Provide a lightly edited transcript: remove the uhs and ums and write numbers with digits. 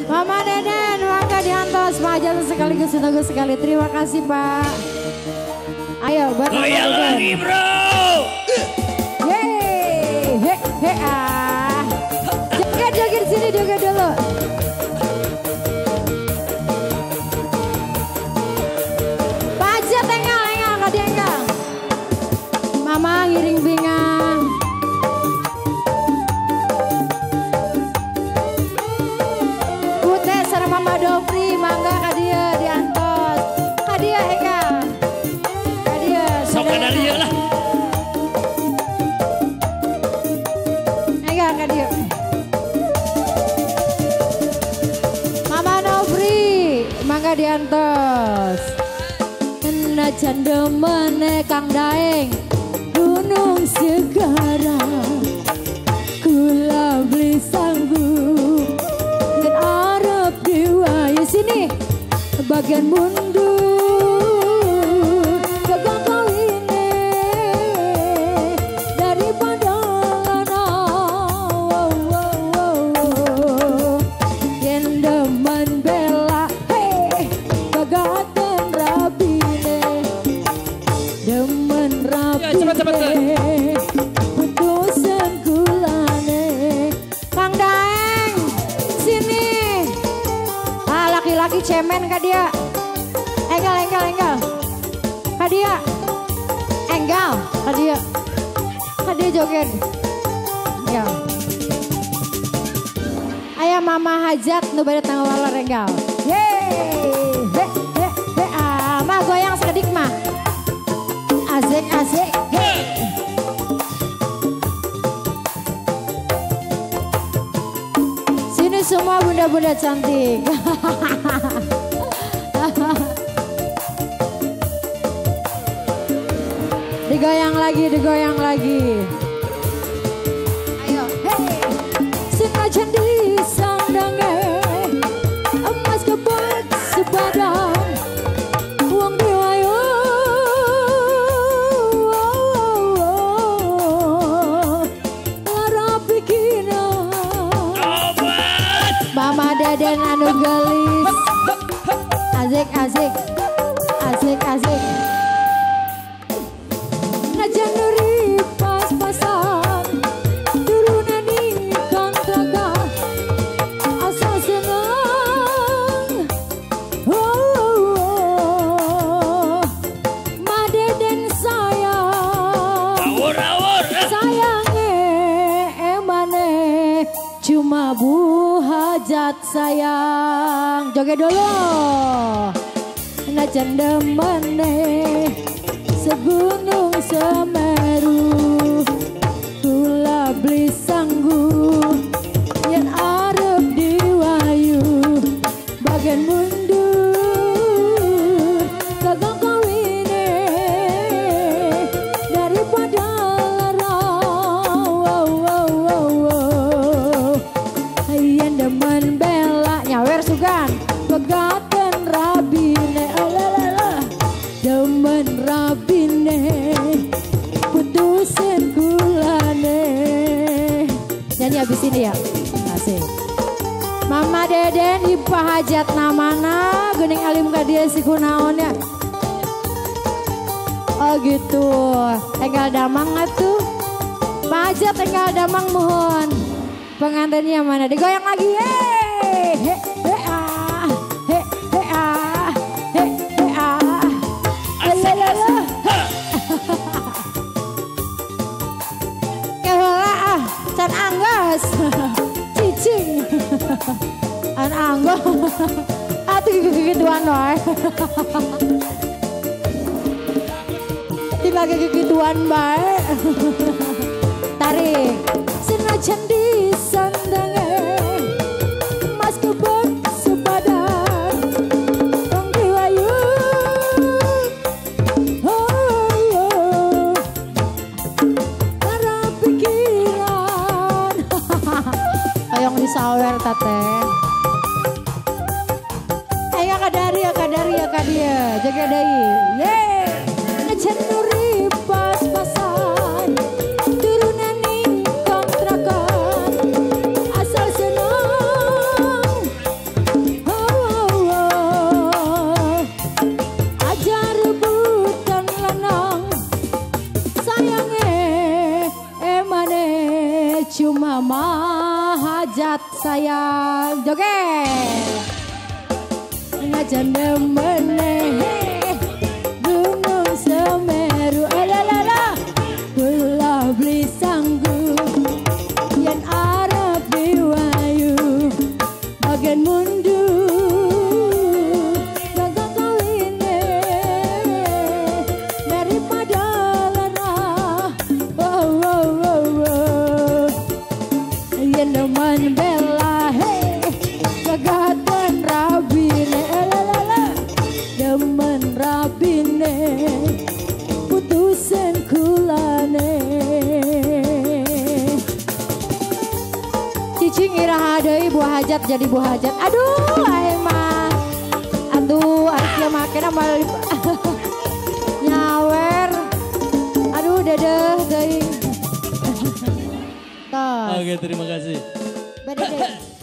Mama Deden, mangga diantos Pak Hajat sekaligus ditunggu sekali. Terima kasih Pak. Ayo buat Mama Deden. Lagi bro. Yeay, he ah. Joget sini joget dulu. Pak Hajat enggak kak dia enggak. Mama ngiring bingang. Putih sareng Mama Dopri, mangga kak dia diantos. Kak dia Eka. Kak dia. Sok ada dia lah. Eka kak dia. Mama Dopri, mangga diantos. Najan demen Kang Daeng gunung segarang kula beli sanggup dan arep diwayu sini bagian mundur gagal kawine daripada lana yen demen bela hey gagaten rabine demen rabine putusan kulane Kang Daeng sini laki-laki cemen kak dia enggal kak dia enggal kak dia joget ya ayah Mama Hajat nu bade tanggal walar enggal yeay he mah goyang sekedik mah asik sini semua bunda-bunda cantik. digoyang lagi ayo hey senajan di sandange emas kebut sebadan uang diwayo lara pikiran Mama Deden anu gelis asik najan nuri pas-pasan turunan di kontrakan asal senang Ma Deden sayang sayangnya emane cuma Bu Hajat sayang joget dulu najan demene segunung Semeru kula beli sanggup yen arep diwayu bagian mundur gagal kawine daripada lara yen demen bela nyawer sugan begaten rabine demen rabine putusin kulane nyanyi abis ini ya asik Mama Deden Ipa Hajat namana gening alim ka dia si kunaon ya oh gitu enggal damang atuh Pak Hajat enggal damang mohon pengantinnya mana digoyang lagi Can anggas cicing an anggo atuh gigituan wae tiba gigituan bae tarik senajan di sandange mas kebet sepadan tong diwayu lara pikiran hayang disawer tate ayo kadari ya kadia jaga deui ye najan nuri pas-pasan turunan ning kontrakan asal senang cuma mahajat sayang joget ngajan demen Gunung Semeru alalala kula beli sanggup yen arep biwayu bagian mundur gagal kawine daripada lara yen demen bela gagatan rabine demen rabine putusen kulane cicing iraha deui buah hajat jadi buah hajat aduh emang aduh arek make nama nyawer aduh dedeh deui Oke, terima kasih. Beda deh.